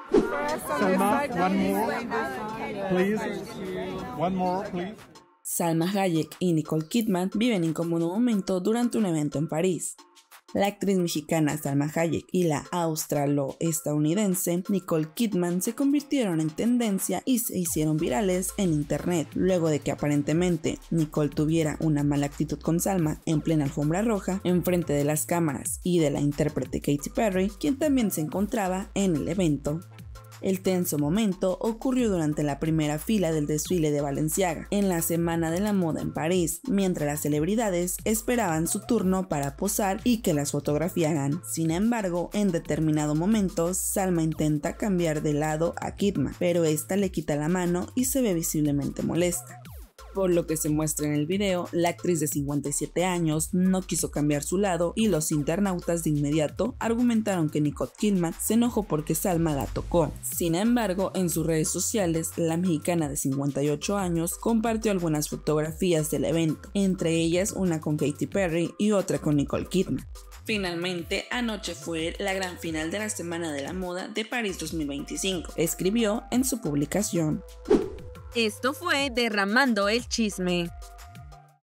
Salma, one more, please. One more, please. Salma Hayek y Nicole Kidman viven incómodo momento durante un evento en París. La actriz mexicana Salma Hayek y la australo-estadounidense Nicole Kidman se convirtieron en tendencia y se hicieron virales en internet, luego de que aparentemente Nicole tuviera una mala actitud con Salma en plena alfombra roja, enfrente de las cámaras y de la intérprete Katy Perry, quien también se encontraba en el evento. El tenso momento ocurrió durante la primera fila del desfile de Balenciaga, en la Semana de la Moda en París, mientras las celebridades esperaban su turno para posar y que las fotografiaran. Sin embargo, en determinado momento, Salma intenta cambiar de lado a Kidman, pero esta le quita la mano y se ve visiblemente molesta. Por lo que se muestra en el video, la actriz de 57 años no quiso cambiar su lado y los internautas de inmediato argumentaron que Nicole Kidman se enojó porque Salma la tocó. Sin embargo, en sus redes sociales, la mexicana de 58 años compartió algunas fotografías del evento, entre ellas una con Katy Perry y otra con Nicole Kidman. Finalmente, anoche fue la gran final de la Semana de la Moda de París 2025, escribió en su publicación. Esto fue Derramando el Chisme.